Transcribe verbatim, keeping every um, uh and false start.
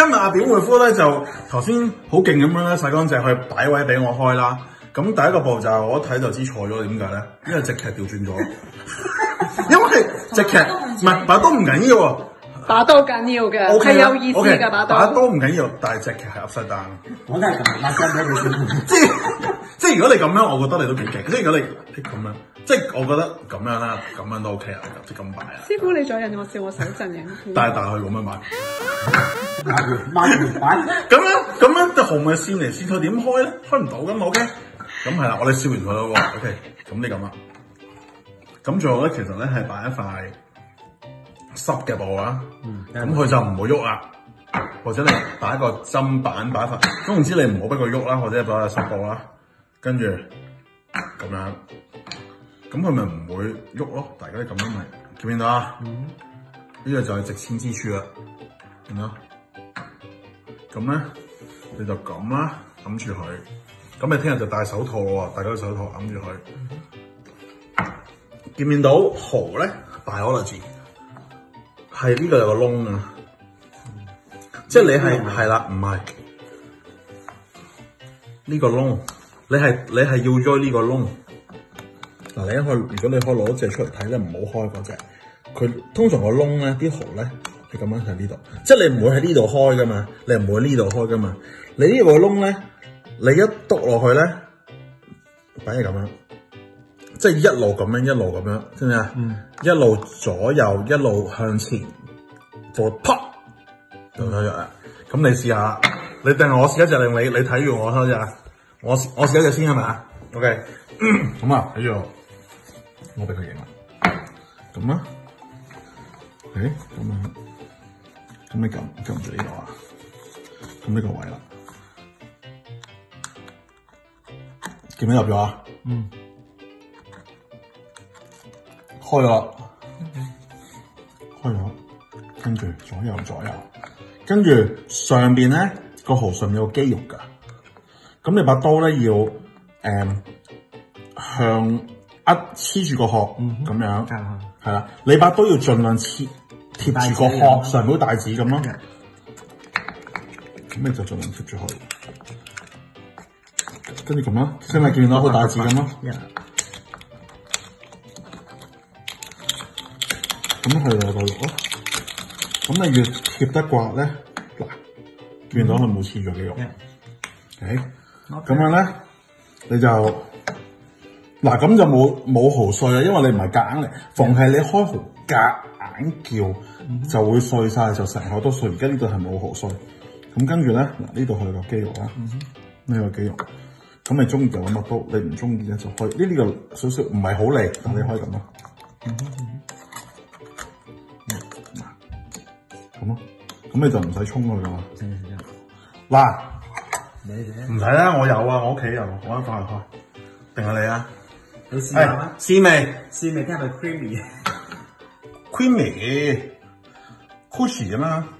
今日阿表妹夫咧就頭先好勁咁樣咧洗乾淨去擺位俾我開啦。咁第一個步驟我一睇就知錯咗，點解咧？因為隻劇調轉咗。因為隻劇唔係把刀唔緊要喎。 把刀緊要嘅，係有意思嘅把刀。 把刀唔緊要，但係隻劇係 upside down。 我梗係咁拉筋俾你先。 即係即係如果你咁樣，我覺得你都幾勁。即係如果你咁樣，即係我覺得咁樣啦，咁樣都 OK 啊，即係咁擺啊。 師傅你再引我笑我手震嘅。 帶帶佢咁樣擺。 孖住擺。 咁樣咁樣就紅嘅線嚟線去點開咧？開唔到㗎嘛 OK。咁係啦，我哋燒完佢咯喎 OK。咁你咁啦。咁最後咧，其實咧係擺一塊濕嘅布啦，咁佢、嗯、就唔會喐啦，或者你擺一個砧板擺塊，總之你唔好俾佢喐啦，或者擺個濕布啦，跟住咁樣，咁佢咪唔會喐咯，大家咁樣咪見唔見到啊？呢、嗯、個就係值錢之處啦，見到？咁咧你就咁啦，揞住佢，咁你聽日就戴手套喎，戴嗰個手套揞住佢，見唔見到蠔咧？biology。係呢個有個窿啊，嗯、即係你係係啦，唔係呢個窿，你係你係要咗呢個窿。嗱，你一開，如果你可以攞隻出嚟睇咧，唔好開嗰隻。佢通常個窿咧，啲蠔咧係咁樣喺呢度，即係你唔會喺呢度開噶嘛，你唔會喺呢度開噶嘛。你呢個窿咧，你一篤落去咧，反而咁樣。即係一路咁樣，一路咁樣，知唔知啊？嗯。一路左右，一路向前，就啪咁樣樣。咁你試下，你定係我試一隻，令你你睇住我睇隻啊！我我試一隻先係咪啊 ？OK。咁啊，睇住我，我俾佢影啦。咁啊？誒，咁啊？咁你撳撳住呢度啊？咁呢個位啦。見唔見入咗啊？嗯。開咗，開咗，跟住左右左右，跟住上邊咧個蠔上面有肌肉噶，咁你把刀咧要誒、嗯、向一黐住個殼咁樣，係啦、嗯，你把刀要盡量貼貼住個殼上面大紙咁咯，咁你就盡量貼住佢，跟住咁咯，即係咪見到好大紙咁咯？咁佢就有個肉咯，咁你越貼得刮咧，嗱，見到佢冇黐咗肌肉，誒，咁樣咧，你就嗱咁就冇冇蠔碎啦，因為你唔係夾硬嚟，逢係你開蠔夾硬叫、嗯、就會碎晒，就成口都碎。而家呢度係冇蠔碎，咁跟住咧，嗱呢度係個肌肉啦，呢、嗯、個肌肉，咁你中意就揾把刀，你唔中意咧就可以，呢呢個少少唔係好利，但你可以咁咯。嗯咁咯，咁你就唔使沖佢噶嘛。嗱，唔使啦，我有啊，我屋企有，我一翻嚟開。定係你啊？ 你試下啦。 試味， 試味睇係咪 creamy？creamy， Coochie 啊嘛。